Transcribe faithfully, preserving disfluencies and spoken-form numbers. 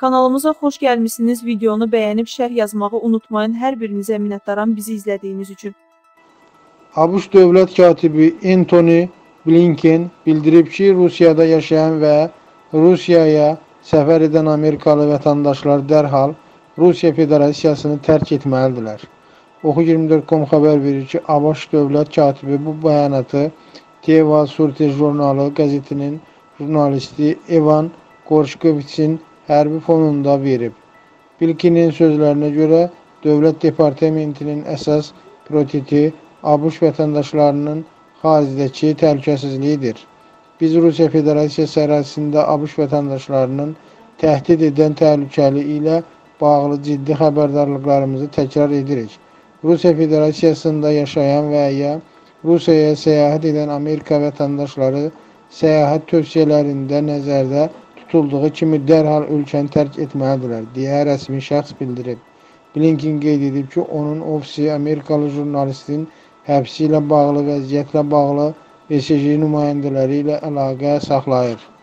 Kanalımıza xoş gəlmişsiniz. Videonu bəyənib şərh yazmağı unutmayın. Hər birinizə minnətdaram bizi izlədiyiniz üçün. ABŞ Dövlət katibi Antony Blinken bildirib ki, Rusiyada yaşayan və Rusiyaya səfər edən Amerikalı vətəndaşlar dərhal Rusiya Federasiyasını tərk etməlidirlər. Oxu iyirmi dörd nöqtə com xəbər verir ki, ABŞ Dövlət katibi bu bəyanatı Teva Surte jurnalı qəzetinin jurnalisti Evan Gorshkoviçin hərbi fonunda verib. Blinkenin sözlərinə görə, Dövlət Departamentinin əsas prioritet ABŞ vətəndaşlarının xaricdəki təhlükəsizliyidir. Biz Rusiya Federasiyası ərazisində ABŞ vətəndaşlarının təhdid edən təhlükəli ilə bağlı ciddi xəbərdarlıqlarımızı təkrar edirik. Rusiya Federasiyasında yaşayan və ya Rusiyaya səyahət edən Amerika vətəndaşları səyahət tövsiyələrində nəzərdə tutulduğu kimi dərhal ölkəni tərk etməlidirlər, deyə rəsmi şəxs bildirib. Blinken qeyd edib ki, onun ofisi Amerikalı jurnalistin həbsi ilə bağlı vəziyyətlə bağlı B S J nümayəndələri ilə əlaqə saxlayır.